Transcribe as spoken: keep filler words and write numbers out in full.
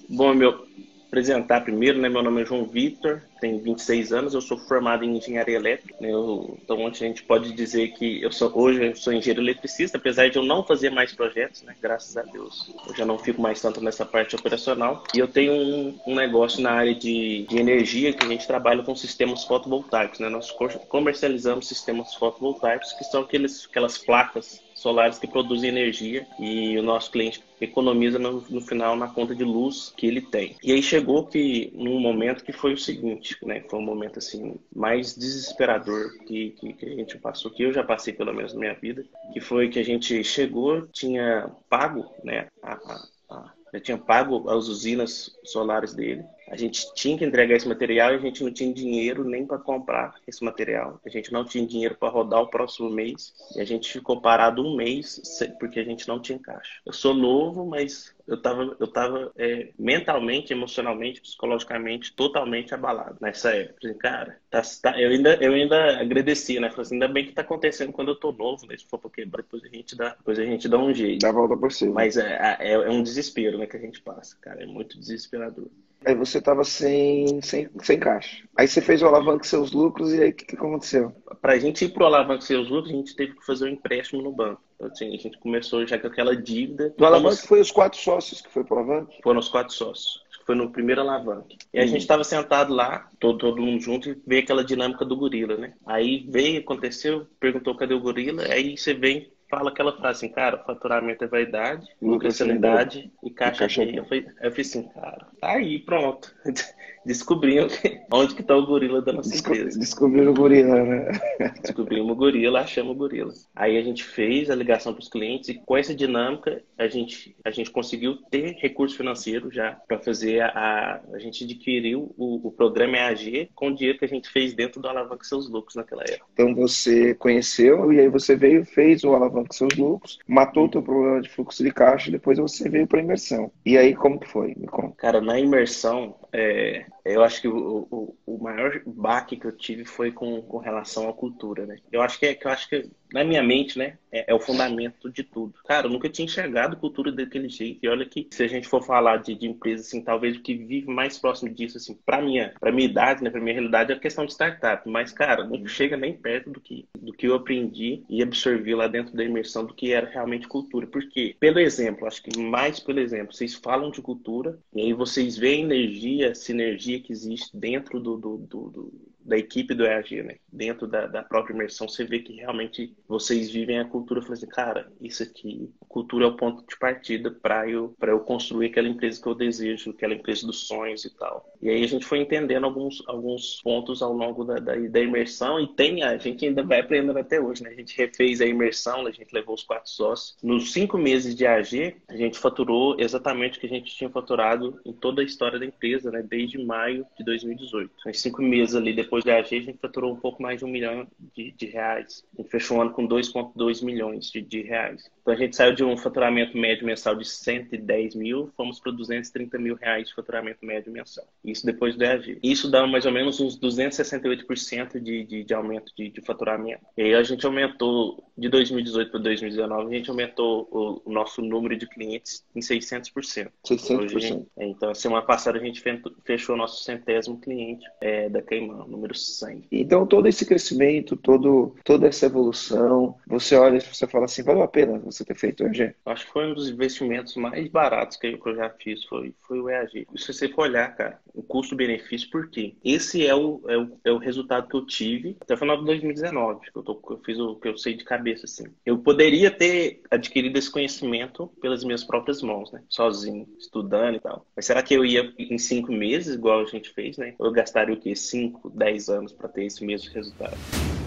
Bom, meu apresentar primeiro, né? Meu nome é João Vitor, tenho vinte e seis anos, eu sou formado em engenharia elétrica. Né? Eu, então, a gente pode dizer que eu sou, hoje eu sou engenheiro eletricista, apesar de eu não fazer mais projetos, né? Graças a Deus. Eu já não fico mais tanto nessa parte operacional. E eu tenho um, um negócio na área de, de energia que a gente trabalha com sistemas fotovoltaicos. Né? Nós comercializamos sistemas fotovoltaicos, que são aqueles, aquelas placas solares que produzem energia e o nosso cliente economiza no, no final na conta de luz que ele tem. E aí chegou que num momento que foi o seguinte, né? Foi um momento assim mais desesperador que, que, que a gente passou, que eu já passei pelo menos na minha vida, que foi que a gente chegou, tinha pago, né? A, a, a, já tinha pago as usinas solares dele. A gente tinha que entregar esse material e a gente não tinha dinheiro nem para comprar esse material. A gente não tinha dinheiro para rodar o próximo mês. E a gente ficou parado um mês porque a gente não tinha caixa. Eu sou novo, mas eu estava eu tava, é, mentalmente, emocionalmente, psicologicamente, totalmente abalado nessa época. Falei, cara, tá, tá, eu, ainda, eu ainda agradeci, né? Falei assim, ainda bem que tá acontecendo quando eu tô novo, né? Se for para quebrar, depois a gente dá, depois a gente dá um jeito. Dá a volta por cima. Mas é, é, é um desespero, né, que a gente passa, cara. É muito desesperador. Aí você estava sem, sem, sem caixa. Aí você fez o alavanque seus lucros e aí o que, que aconteceu? Para a gente ir para o alavanque seus lucros, a gente teve que fazer um empréstimo no banco. Então, assim, a gente começou já com aquela dívida. No Como alavanque foi os quatro sócios que foi pro alavanque? foram os quatro sócios. Foi no primeiro alavanque. E a gente Hum. estava sentado lá, todo, todo mundo junto, e veio aquela dinâmica do gorila, né? Aí veio, aconteceu, perguntou cadê o gorila, aí você vem fala aquela frase assim, cara, faturamento é vaidade, lucro é Lucro sanidade sanidade e e caixa caixa cheia. Eu boa. falei, eu falei assim, cara, tá aí, pronto. Descobrimos onde que tá o gorila da nossa Desco empresa. descobriram o gorila, né? Descobrimos o gorila, achamos o gorila. Aí a gente fez a ligação para os clientes e com essa dinâmica a gente, a gente conseguiu ter recurso financeiro já para fazer a, a... A gente adquiriu o, o programa E A G com o dinheiro que a gente fez dentro do Alavanca Seus Lucros naquela época. Então você conheceu e aí você veio, fez o alavanque seus lucros, matou o teu Uhum. problema de fluxo de caixa e depois você veio para imersão. E aí como que foi? Me conta. Cara, na imersão, é, eu acho que o, o, o maior baque que eu tive foi com, com relação à cultura, né? Eu acho que, é, que eu acho que na minha mente, né, é, é o fundamento de tudo. Cara, eu nunca tinha enxergado cultura daquele jeito. E olha que se a gente for falar de, de empresa, assim, talvez o que vive mais próximo disso, assim, para minha, para minha idade, né, para minha realidade, é a questão de startup. Mas, cara, não chega nem perto do que, do que eu aprendi e absorvi lá dentro da imersão do que era realmente cultura. Por quê? Pelo exemplo, acho que mais pelo exemplo. Vocês falam de cultura e aí vocês veem a energia, a sinergia que existe dentro do, do, do, do da equipe do E A G, né? Dentro da, da própria imersão, você vê que realmente vocês vivem a cultura. Falando assim, cara, isso aqui, cultura é o ponto de partida para eu, para eu construir aquela empresa que eu desejo, aquela empresa dos sonhos e tal. E aí a gente foi entendendo alguns, alguns pontos ao longo da, da, da imersão e tem, a gente ainda vai aprendendo até hoje, né? A gente refez a imersão, a gente levou os quatro sócios. Nos cinco meses de E A G, a gente faturou exatamente o que a gente tinha faturado em toda a história da empresa, né? Desde maio de dois mil e dezoito. Em cinco meses ali, depois da E A G, a gente faturou um pouco mais de um milhão de, de reais. A gente fechou o ano com dois vírgula dois milhões de, de reais. Então a gente saiu de um faturamento médio mensal de cento e dez mil, fomos para duzentos e trinta mil reais de faturamento médio mensal. Isso depois do E A G. Isso dá mais ou menos uns duzentos e sessenta e oito por cento de, de, de aumento de, de faturamento. E aí a gente aumentou, de dois mil e dezoito para dois mil e dezenove, a gente aumentou o, o nosso número de clientes em seiscentos por cento. seiscentos por Hoje, cento. então, semana passada a gente fechou o nosso centésimo cliente é, da Caimã, número cem. Então, todo esse crescimento, todo, toda essa evolução, você olha e você fala assim, valeu a pena você ter feito o E A G? Acho que foi um dos investimentos mais baratos que eu, que eu já fiz, foi, foi o E A G. Se você for olhar, cara, o custo-benefício, por quê? Esse é o, é, o, é o resultado que eu tive até o final de dois mil e dezenove, que eu, tô, que eu fiz o que eu sei de cabeça, assim. Eu poderia ter adquirido esse conhecimento pelas minhas próprias mãos, né? Sozinho, estudando e tal. Mas será que eu ia em cinco meses, igual a gente fez, né? Ou eu gastaria o quê? Cinco, dez anos para ter esse mesmo resultado?